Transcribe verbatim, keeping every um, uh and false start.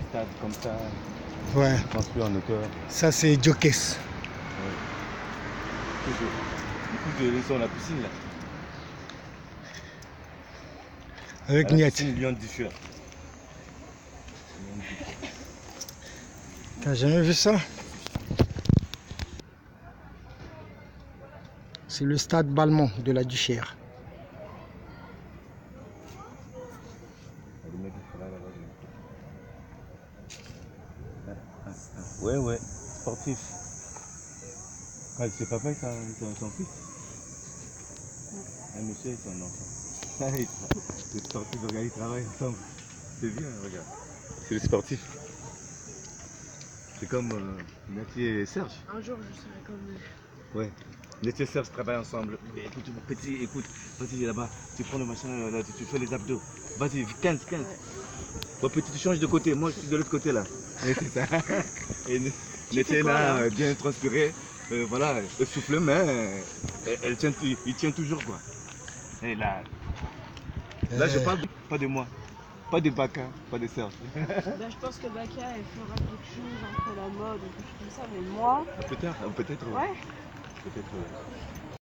stade comme ça, Ouais, construit en hauteur. ça c'est Jokes. Ouais. Toujours. Du coup, je laisse sur la piscine là. Avec À la Niette. piscine Lion du Furet. T'as jamais vu ça? C'est le stade Balmont de la Duchère. Ouais, ouais, sportif. Quand c'est papa et son, son, son fils. Un monsieur et son enfant. Les sportifs, regarde, ils travaillent ensemble. C'est bien, regarde. C'est les sportifs. C'est comme euh, Nathier et Serge. Un jour, je serai comme eux. Ouais. Nathier et Serge travaillent ensemble. Mais écoute, mon petit, écoute, vas-y là-bas, tu prends le machin, là, tu, tu fais les abdos. Vas-y, quinze, quinze. Ouais. Bon, petit, tu changes de côté. Moi, je suis de l'autre côté là. Et c'est ça. Et Nathier fais quoi, là, là euh, bien transpiré. Euh, voilà, le souffle, mais euh, elle, elle tient, il tient toujours quoi. Et là, là je Euh, parle pas de moi, pas de Baka, pas de Serge. Bah, je pense que Baka, elle fera quelque chose entre la mode ou quelque chose comme ça, mais moi, Peut-être, peut-être. ouais. Peut-être.